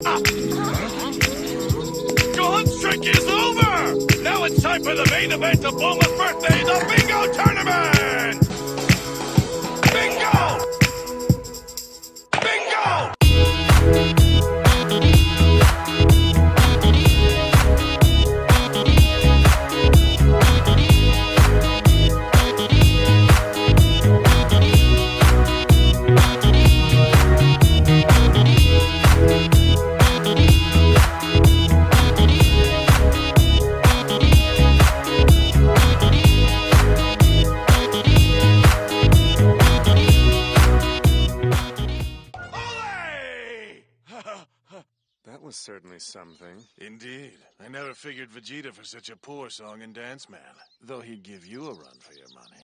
Your hunt streak is over! Now it's time for the main event of Bulma's birthday, the Bingo Tournament! Bingo! Bingo! That was certainly something. Indeed. I never figured Vegeta for such a poor song and dance man. Though he'd give you a run for your money.